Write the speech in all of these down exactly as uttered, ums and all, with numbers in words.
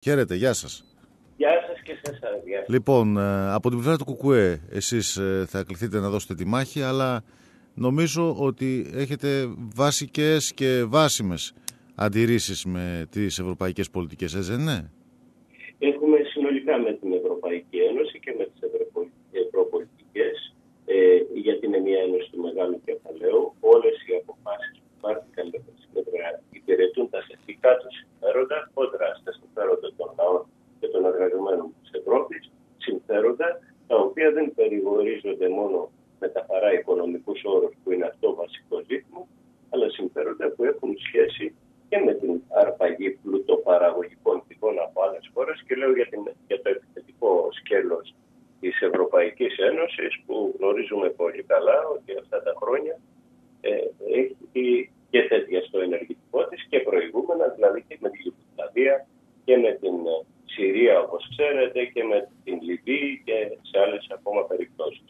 Χαίρετε, γεια σας. Γεια σας και σε εσάς. Λοιπόν, από την πλευρά του Κουκουέ, εσείς θα κληθείτε να δώσετε τη μάχη, αλλά νομίζω ότι έχετε βασικές και βάσιμες αντιρρήσεις με τις ευρωπαϊκές πολιτικές, έτσι δεν είναι? Έχουμε συνολικά με την Ευρωπαϊκή Ένωση και με τις ευρωπολιτικές, ε, γιατί είναι μια ένωση του μεγάλου κεφαλαίου, όλες οι αποφάσεις που πάρθηκαν με τα συνέδρα υπηρετούν τα θετικά του συμφέροντα, κόντρα στα συμφέροντα των λαών και των εργαζομένων της Ευρώπης, συμφέροντα τα οποία δεν περιορίζονται μόνο με τα παρά οικονομικούς όρους που είναι αυτό βασικό ζήτημα, αλλά συμφέροντα που έχουν σχέση και με την αρπαγή πλουτοπαραγωγικών πηγών από άλλες χώρες, και λέω για, την, για το επιθετικό σκέλος της Ευρωπαϊκής Ένωσης, που γνωρίζουμε πολύ καλά ότι αυτά τα χρόνια ε, έχει και τέτοια στο ενεργητικό της και προηγούμενα, δηλαδή και με τη Ιουγκοσλαβία και με την Συρία, όπως ξέρετε, και με την Λιβύη και σε άλλες ακόμα περιπτώσεις.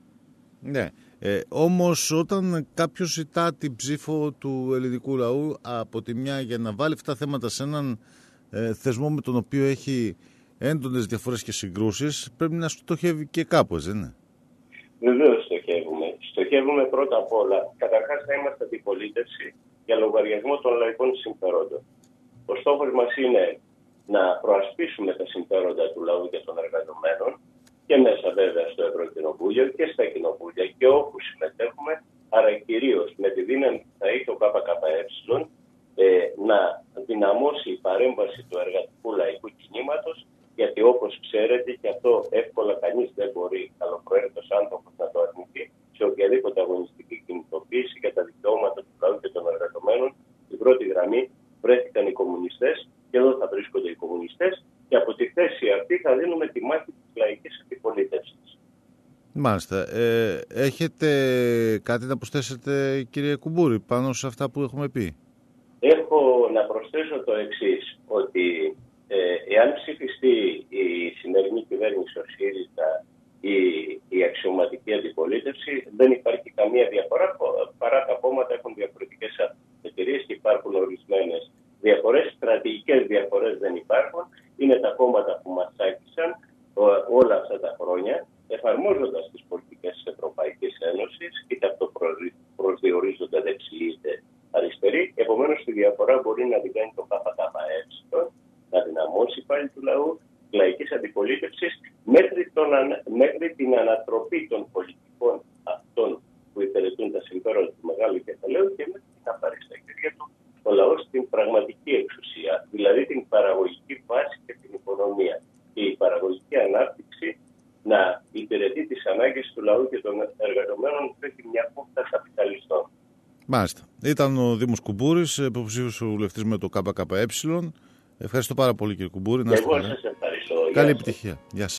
Ναι. Ε, όμως όταν κάποιος ζητά την ψήφο του ελληνικού λαού από τη μια για να βάλει αυτά τα θέματα σε έναν ε, θεσμό με τον οποίο έχει έντονες διαφορές και συγκρούσεις, πρέπει να στοχεύει και κάπου, δεν είναι? Βεβαίως στοχεύουμε. Στοχεύουμε πρώτα απ' όλα, καταρχάς να είμαστε αντιπολίτευση για λογαριασμό των λαϊκών συμφερόντων. Ο στόχος μας είναι να προασπίσουμε τα συμφέροντα του λαού και των εργαζομένων, και μέσα βέβαια στο Ευρωκοινοβούλιο και στα κοινοβούλια και όπου συμμετέχουμε, άρα κυρίως με τη δύναμη που θα έχει ο ΚΚΕ, ε, να δυναμώσει η παρέμβαση του εργατικού λαϊκού κινήματος, γιατί όπως ξέρετε, και αυτό εύκολα κανείς δεν μπορεί, καλοπροαίρετος άνθρωπος, να το αρνηθεί, σε οποιαδήποτε αγωνιστική κινητοποίηση για τα δικαιώματα του λαού και των εργαζομένων, στην πρώτη γραμμή βρέθηκαν οι κομμουνιστές και εδώ θα βρίσκονται οι κομμουνιστές, και από τη θέση αυτή θα δίνουμε τη μάχη της λαϊκής αντιπολίτευσης. Μάλιστα. Ε, έχετε κάτι να προσθέσετε, κύριε Κουμπούρη, πάνω σε αυτά που έχουμε πει? Έχω να προσθέσω το εξής, ότι ε, εάν ψηφιστεί η σημερινή κυβέρνηση, ο ΣΥΡΙΖΑ, η, η αξιωματική αντιπολίτευση, δεν υπάρχει καμία διαφορά, παρά τα κόμματα έχουν διαφορετικές εταιρείες και υπάρχουν ορισμένες διαφορές, στρατηγικές διαφορές δεν υπάρχουν. Είναι τα κόμματα που μας άκησαν όλα αυτά τα χρόνια, εφαρμόζοντας τις πολιτικές της Ευρωπαϊκής Ένωσης, είτε αυτό προσδιορίζονται δεξιοί είτε αριστεροί. Επομένως, τη διαφορά μπορεί να την κάνει το ΚΚΕ, να δυναμώσει πάλι του λαού, λαϊκής αντιπολίτευσης, μέχρι, τον, μέχρι την ανατροπή των πολιτικών αυτών που υπηρετούν τα συμφέροντα του μεγάλου κεφαλαίου και μέχρι την απάρει στα χέρια του ο λαός στην πραγματική εξουσία, δηλαδή την παραγωγική βάση και την οικονομία. Και η παραγωγική ανάπτυξη να υπηρετεί τις ανάγκες του λαού και των εργαζομένων, που έχει μια κούφτα καπιταλιστών. Μάλιστα. Ήταν ο Δήμος Κουμπούρης, υποψήφιος βουλευτής με το ΚΚΕ. Ευχαριστώ πάρα πολύ, κύριε Κουμπούρη. Και εγώ σας ευχαριστώ. Καλή επιτυχία. Γεια σας.